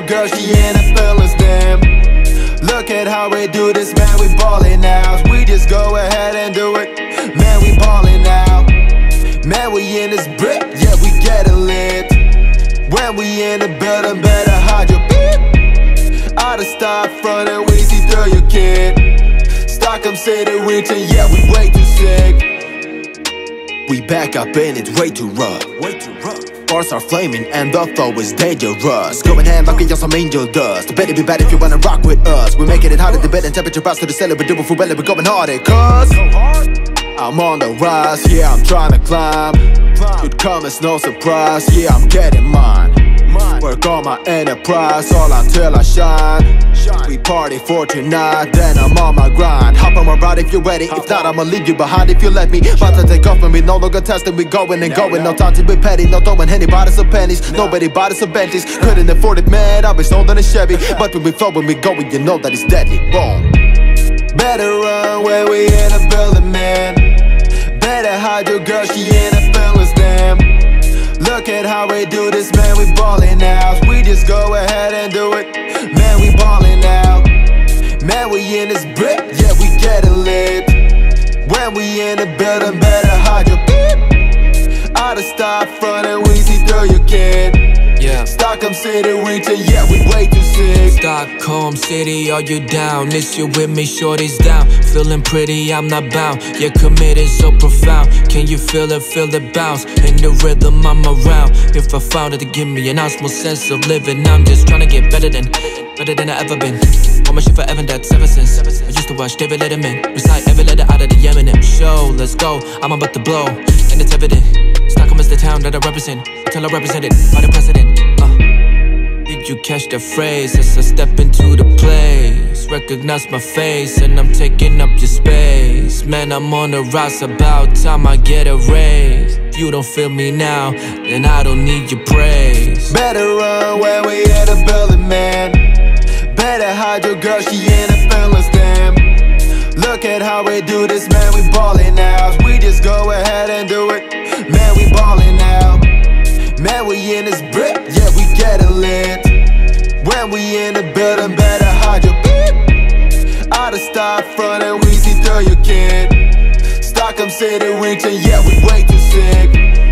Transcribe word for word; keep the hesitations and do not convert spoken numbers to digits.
girl, she in a feelings, damn. Look at how we do this, man, we ballin' now. We just go ahead and do it, man, we ballin' now. Man, we in this brick, yeah, we gettin' lit. When we in the building, better hide your beep. Out of stop frontin', we see through your kid. Stockholm City reaching, yeah, we way too sick. We back up and it's way too rough, way too rough. Bars are flaming and the flow is dangerous. Going hand like we on some angel dust. Better be bad if you wanna rock with us. We're making it harder to bed and temperature rise to the cellar. We're doing for well, we're going harder. Cause I'm on the rise, yeah, I'm trying to climb. Could come as no surprise, yeah, I'm getting mine. Work on my enterprise, all until I shine. We party for tonight, then I'm on my grind. Hop on my ride if you're ready, if not I'ma leave you behind if you let me. About to take off and we no longer testing, we going and going. No time to be petty, no throwing any bodies or pennies. Nobody bought us a Bentleys, couldn't afford it, man, I was older than Chevy. But when we flow, when we going, you know that it's deadly, boom. Better run when we in the building, man. Better hide your girl, she in her feelings, damn. Look at how we do this, man, we ballin' now. We just go ahead and do it, man, we ballin' now. Man, we in this brick, yeah, we gettin' lit. When we in the building, better hide your beep. Out of stop frontin', we see through your kid. Yeah. Stockholm City reaching, yeah, we way too sick. Stockholm City, are you down? Is you with me, shorty's down. Feeling pretty, I'm not bound. You're committed, so profound. Can you feel it, feel it bounce? In the rhythm, I'm around. If I found it to give me an osmo sense of living, I'm just trying to get better than, better than I ever been. On my shit forever, that's ever since I used to watch David Letterman recite every letter out of the Eminem show. Let's go, I'm about to blow, and it's evident. Stockholm is the town that I represent, until I represent it by the president. uh. Did you catch the phrase? As I step into the place, recognize my face, and I'm taking up your space. Man, I'm on the rise, about time I get a raise. If you don't feel me now, then I don't need your praise. Better run when we in the building, man. Better hide your girl, she in her feelings, damn. Look at how we do this, man, we ballin' now. We just go ahead and do it, man, we ballin' now. Man, we in this brick, yeah, we gettin' lit. When we in the building, better hide your beep. Out of stop frontin', we see through your kid. Stockholm City reaching, yeah, we way too sick.